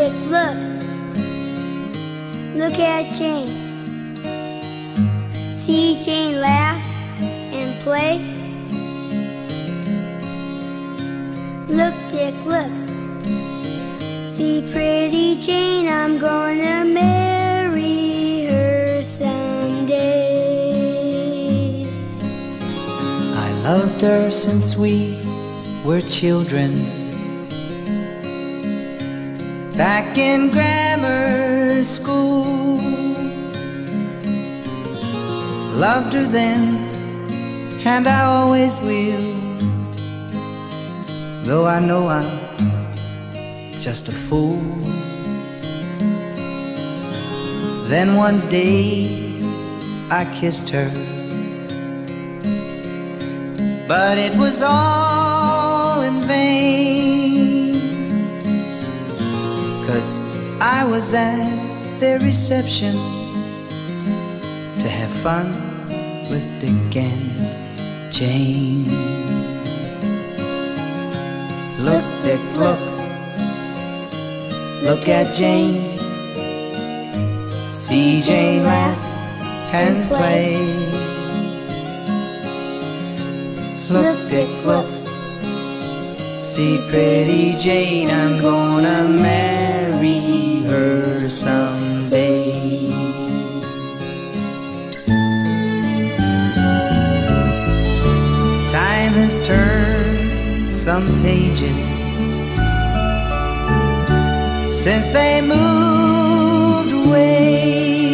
Dick, look. Look at Jane. See Jane laugh and play. Look, Dick, look. See pretty Jane, I'm gonna marry her someday. I loved her since we were children, back in grammar school. Loved her then, and I always will, though I know I'm just a fool. Then one day I kissed her, but it was all in vain, 'cause I was at their reception to have fun with Dick and Jane. Look, Dick, look. Look at Jane. See Jane laugh and play. Look, Dick, look. See pretty Jane, I'm gonna marry her someday. Time has turned some pages since they moved away,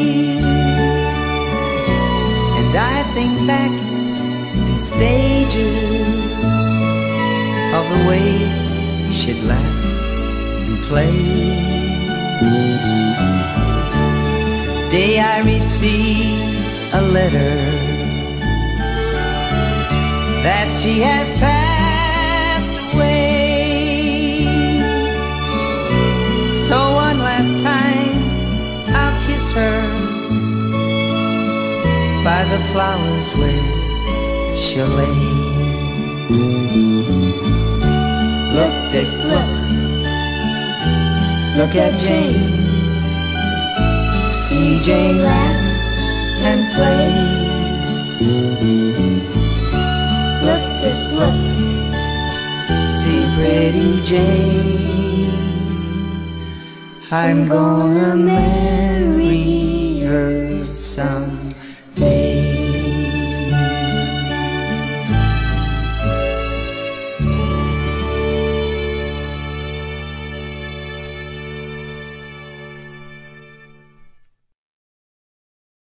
and I think back in stages of the way she'd laugh and play. Today I received a letter that she has passed away. So one last time I'll kiss her by the flowers where she'll lay. Look, Dick, look. Look at Jane. See Jane laugh and play. Look, Dick, look. See pretty Jane, I'm gonna marry her someday.